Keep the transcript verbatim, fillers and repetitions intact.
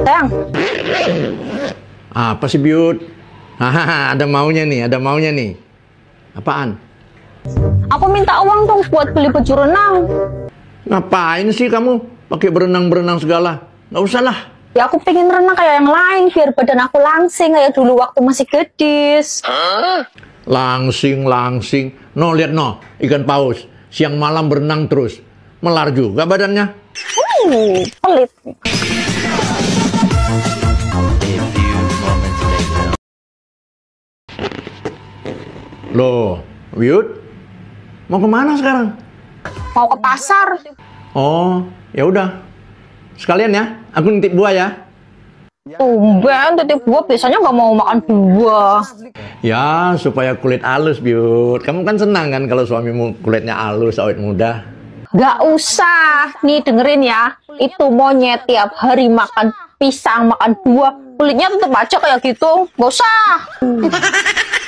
Sayang. Apa sih, Biut? Hahaha, ada maunya nih, ada maunya nih. Apaan? Aku minta uang dong buat beli baju renang. Ngapain sih kamu pakai berenang-berenang segala? Nggak usah lah. Ya aku pengen renang kayak yang lain biar badan aku langsing kayak dulu waktu masih gadis. Langsing, langsing. No, lihat no, ikan paus. Siang malam berenang terus. Melar juga badannya. Uh, pelit. Loh, Biut, mau kemana sekarang? Mau ke pasar. Oh, ya udah. Sekalian ya, aku nitip buah ya. Tumben, titip buah biasanya nggak mau makan buah. Ya, supaya kulit halus, Biut. Kamu kan senang kan kalau suamimu kulitnya halus, awet muda. Gak usah, nih dengerin ya. Itu monyet tiap hari makan pisang, makan buah, kulitnya tetap aja kayak gitu. Gak usah.